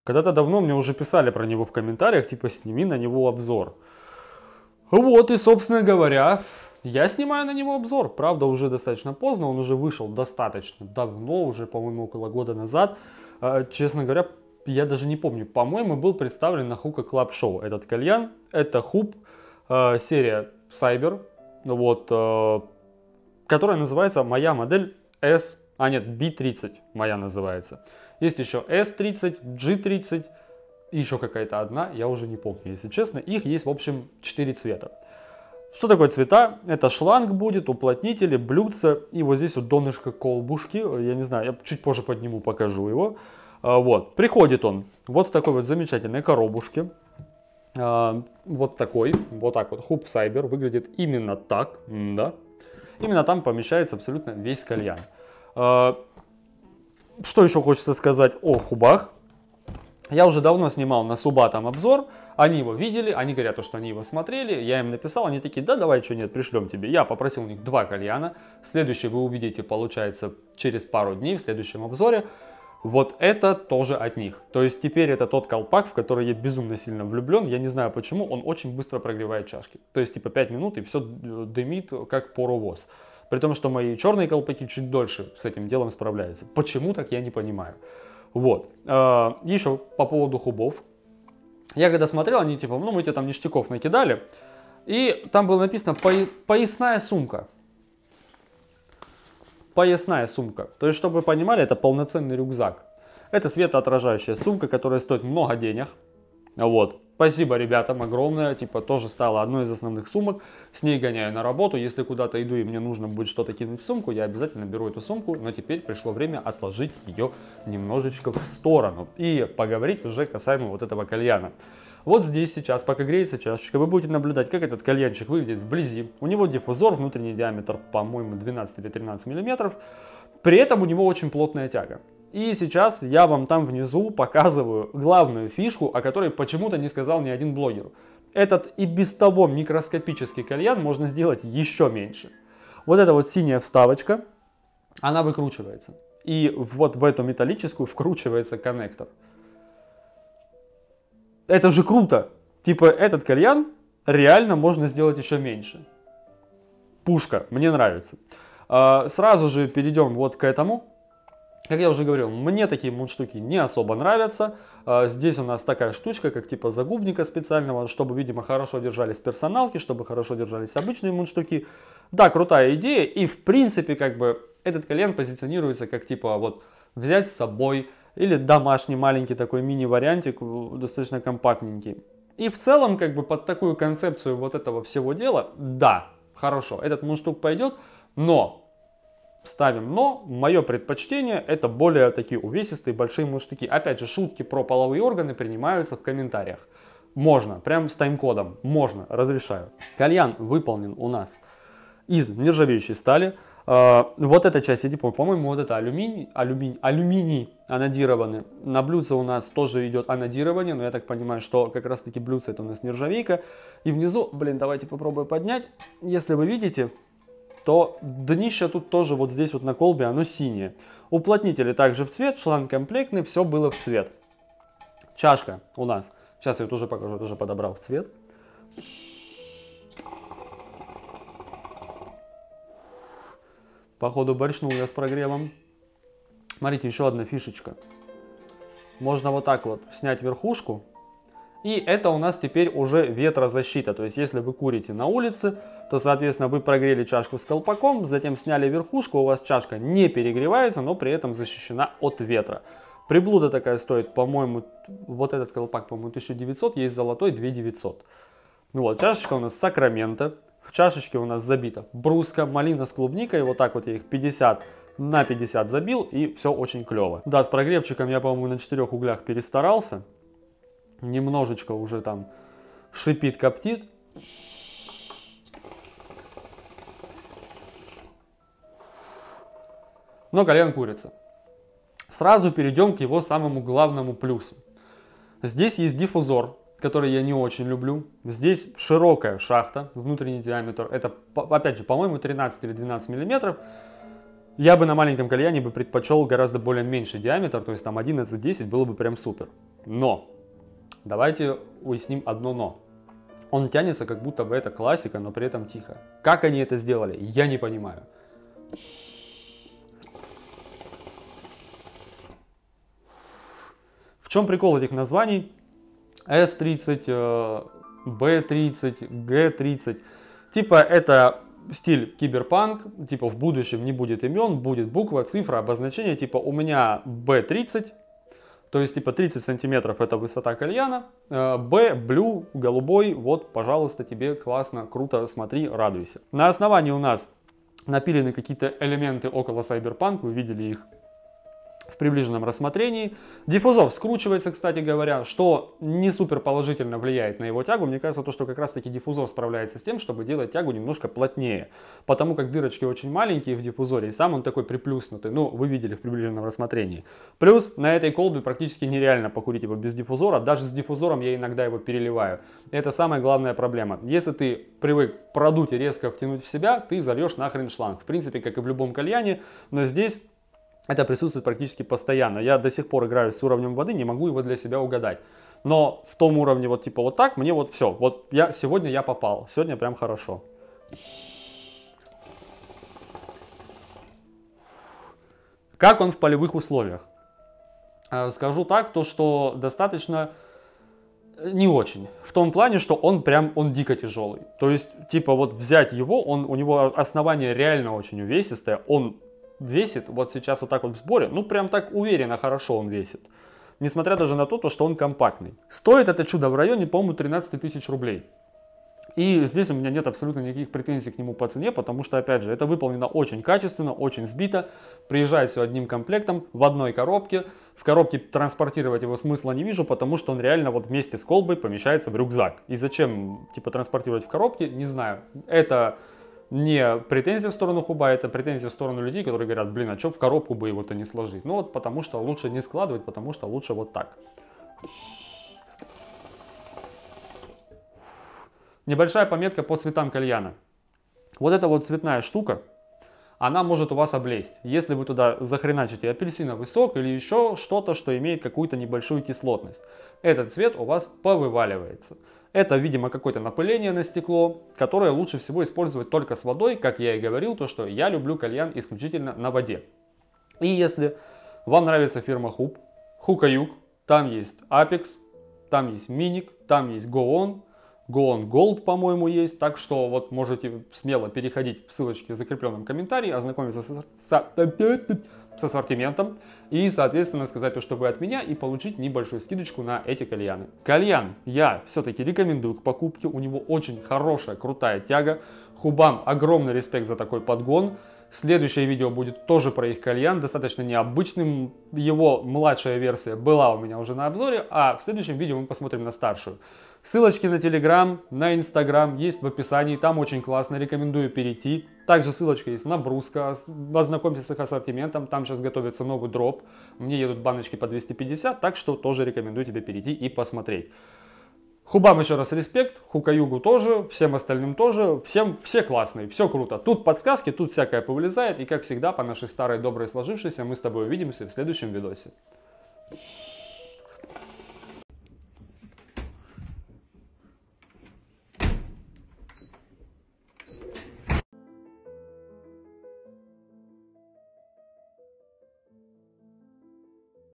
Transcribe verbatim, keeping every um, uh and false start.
Когда-то давно мне уже писали про него в комментариях, типа сними на него обзор. Вот и, собственно говоря, я снимаю на него обзор. Правда, уже достаточно поздно, он уже вышел достаточно давно, уже, по-моему, около года назад. Честно говоря, я даже не помню. По-моему, был представлен на Hookah Club Show этот кальян. Это Hoop, серия Cyber, вот, которая называется моя модель S, а нет, би тридцать моя называется. Есть еще эс тридцать, джи тридцать и еще какая-то одна, я уже не помню, если честно. Их есть, в общем, четыре цвета. Что такое цвета? Это шланг будет, уплотнители, блюдца и вот здесь вот донышко колбушки. Я не знаю, я чуть позже подниму, покажу его. Вот, приходит он вот в такой вот замечательной коробушке. Вот такой, вот так вот, Hoop Cyber выглядит именно так, да. Именно там помещается абсолютно весь кальян. Что еще хочется сказать о хубах? Я уже давно снимал на Субатом обзор, они его видели, они говорят, что они его смотрели, я им написал, они такие, да давай, что нет, пришлем тебе. Я попросил у них два кальяна, следующий вы увидите, получается, через пару дней в следующем обзоре. Вот это тоже от них. То есть теперь это тот колпак, в который я безумно сильно влюблен, я не знаю почему, он очень быстро прогревает чашки. То есть типа пять минут и все дымит как паровоз. При том, что мои черные колпаки чуть дольше с этим делом справляются. Почему так, я не понимаю. Вот. Еще по поводу хубов. Я когда смотрел, они типа, ну мы тебе там ништяков накидали. И там было написано поясная сумка. Поясная сумка. То есть, чтобы вы понимали, это полноценный рюкзак. Это светоотражающая сумка, которая стоит много денег. Вот. Спасибо ребятам огромное. Типа тоже стала одной из основных сумок. С ней гоняю на работу. Если куда-то иду и мне нужно будет что-то кинуть в сумку, я обязательно беру эту сумку. Но теперь пришло время отложить ее немножечко в сторону. И поговорить уже касаемо вот этого кальяна. Вот здесь сейчас, пока греется чашечка, вы будете наблюдать, как этот кальянчик выглядит вблизи. У него диффузор, внутренний диаметр, по-моему, двенадцать или тринадцать миллиметров. При этом у него очень плотная тяга. И сейчас я вам там внизу показываю главную фишку, о которой почему-то не сказал ни один блогер. Этот и без того микроскопический кальян можно сделать еще меньше. Вот эта вот синяя вставочка, она выкручивается. И вот в эту металлическую вкручивается коннектор. Это же круто! Типа этот кальян реально можно сделать еще меньше. Пушка, мне нравится. Сразу же перейдем вот к этому. Как я уже говорил, мне такие мундштуки не особо нравятся. Здесь у нас такая штучка, как типа загубника специального, чтобы, видимо, хорошо держались персоналки, чтобы хорошо держались обычные мундштуки. Да, крутая идея. И в принципе, как бы, этот кальян позиционируется как типа вот взять с собой. Или домашний маленький такой мини-вариантик, достаточно компактненький. И в целом, как бы под такую концепцию вот этого всего дела, да, хорошо, этот мундштук пойдет, но, ставим но, мое предпочтение это более такие увесистые большие мундштуки. Опять же, шутки про половые органы принимаются в комментариях. Можно, прям с тайм-кодом, можно, разрешаю. Кальян выполнен у нас из нержавеющей стали. Вот эта часть, я не помню, по-моему, вот это алюминий, алюминий, алюминий анодированный. На блюдце у нас тоже идет анодирование, но я так понимаю, что как раз таки блюдце это у нас нержавейка. И внизу, блин, давайте попробую поднять. Если вы видите, то днище тут тоже вот здесь вот на колбе, оно синее. Уплотнители также в цвет, шланг комплектный, все было в цвет. Чашка у нас, сейчас я ее тоже покажу, тоже подобрал в цвет. Походу борщнул я с прогревом. Смотрите, еще одна фишечка. Можно вот так вот снять верхушку. И это у нас теперь уже ветрозащита. То есть, если вы курите на улице, то, соответственно, вы прогрели чашку с колпаком, затем сняли верхушку, у вас чашка не перегревается, но при этом защищена от ветра. Приблуда такая стоит, по-моему, вот этот колпак, по-моему, тысяча девятьсот, есть золотой две тысячи девятьсот. Ну вот, чашечка у нас Сакраменто. В чашечке у нас забита бруска, малина с клубникой. Вот так вот я их пятьдесят на пятьдесят забил, и все очень клево. Да, с прогревчиком я, по-моему, на четырех углях перестарался. Немножечко уже там шипит, коптит. Но кальян курица. Сразу перейдем к его самому главному плюсу. Здесь есть диффузор, который я не очень люблю. Здесь широкая шахта, внутренний диаметр. Это, опять же, по-моему, тринадцать или двенадцать миллиметров. Я бы на маленьком кальяне бы предпочел гораздо более меньший диаметр, то есть там одиннадцать-десять было бы прям супер. Но, давайте уясним одно но. Он тянется, как будто бы это классика, но при этом тихо. Как они это сделали, я не понимаю. В чем прикол этих названий? эс тридцать, бэ тридцать, гэ тридцать. Типа это стиль киберпанк, типа в будущем не будет имен, будет буква, цифра, обозначение. Типа у меня бэ тридцать, то есть типа тридцать сантиметров это высота кальяна. Б, блю, голубой, вот, пожалуйста, тебе классно, круто, смотри, радуйся. На основании у нас напилены какие-то элементы около Cyberpunk, вы видели их в приближенном рассмотрении. Диффузор скручивается, кстати говоря, что не супер положительно влияет на его тягу. Мне кажется, то, что как раз таки диффузор справляется с тем, чтобы делать тягу немножко плотнее. Потому как дырочки очень маленькие в диффузоре, и сам он такой приплюснутый. Ну, вы видели в приближенном рассмотрении. Плюс на этой колбе практически нереально покурить его без диффузора. Даже с диффузором я иногда его переливаю. Это самая главная проблема. Если ты привык продуть и резко втянуть в себя, ты зальешь нахрен шланг. В принципе, как и в любом кальяне, но здесь это присутствует практически постоянно. Я до сих пор играю с уровнем воды, не могу его для себя угадать. Но в том уровне вот типа вот так, мне вот все. Вот я, сегодня я попал. Сегодня прям хорошо. Как он в полевых условиях? Скажу так, то что достаточно не очень. В том плане, что он прям, он дико тяжелый. То есть, типа вот взять его, он, у него основание реально очень увесистое. Он весит, вот сейчас вот так вот в сборе, ну прям так уверенно, хорошо он весит. Несмотря даже на то, то, что он компактный. Стоит это чудо в районе, по-моему, тринадцать тысяч рублей. И здесь у меня нет абсолютно никаких претензий к нему по цене, потому что, опять же, это выполнено очень качественно, очень сбито. Приезжает все одним комплектом, в одной коробке. В коробке транспортировать его смысла не вижу, потому что он реально вот вместе с колбой помещается в рюкзак. И зачем, типа, транспортировать в коробке, не знаю. Это не претензия в сторону Хуба, это претензия в сторону людей, которые говорят, блин, а что в коробку бы его-то не сложить? Ну вот потому что лучше не складывать, потому что лучше вот так. Небольшая пометка по цветам кальяна. Вот эта вот цветная штука, она может у вас облезть, если вы туда захреначите апельсиновый сок или еще что-то, что имеет какую-то небольшую кислотность. Этот цвет у вас повываливается. Это, видимо, какое-то напыление на стекло, которое лучше всего использовать только с водой. Как я и говорил, то что я люблю кальян исключительно на воде. И если вам нравится фирма Хуб, Хукаюк, там есть Apex, там есть Миник, там есть Go On, Go On Gold, по-моему, есть. Так что вот можете смело переходить в ссылочки в закрепленном комментарии, ознакомиться с, с, с ассортиментом и, соответственно, сказать то, что вы от меня, и получить небольшую скидочку на эти кальяны. Кальян я все-таки рекомендую к покупке. У него очень хорошая, крутая тяга. Хубам огромный респект за такой подгон. Следующее видео будет тоже про их кальян, достаточно необычным. Его младшая версия была у меня уже на обзоре, а в следующем видео мы посмотрим на старшую. Ссылочки на Telegram, на Instagram есть в описании, там очень классно, рекомендую перейти. Также ссылочка есть на Бруска, ознакомьтесь с их ассортиментом, там сейчас готовится новый дроп. Мне едут баночки по двести пятьдесят, так что тоже рекомендую тебе перейти и посмотреть. Хубам еще раз респект, Хукаюгу тоже, всем остальным тоже, всем все классные, все круто. Тут подсказки, тут всякое повылезает, и как всегда, по нашей старой доброй сложившейся, мы с тобой увидимся в следующем видосе.